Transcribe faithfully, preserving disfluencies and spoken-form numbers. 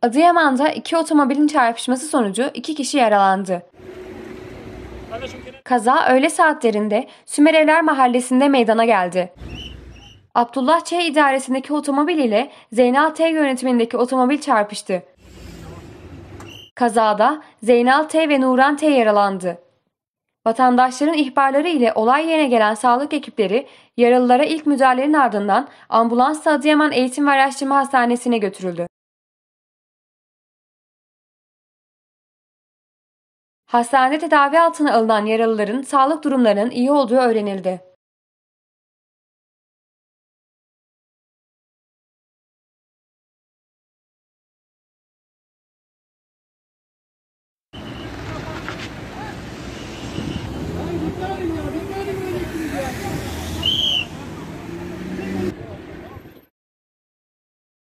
Adıyaman'da iki otomobilin çarpışması sonucu iki kişi yaralandı. Kaza öğle saatlerinde Sümerevler Mahallesi'nde meydana geldi. Abdullah Ç. idaresindeki otomobil ile Zeynal T. yönetimindeki otomobil çarpıştı. Kazada Zeynal T. ve Nuran T. yaralandı. Vatandaşların ihbarları ile olay yerine gelen sağlık ekipleri yaralılara ilk müdahalenin ardından ambulansla Adıyaman Eğitim ve Araştırma Hastanesi'ne götürüldü. Hastanede tedavi altına alınan yaralıların sağlık durumlarının iyi olduğu öğrenildi.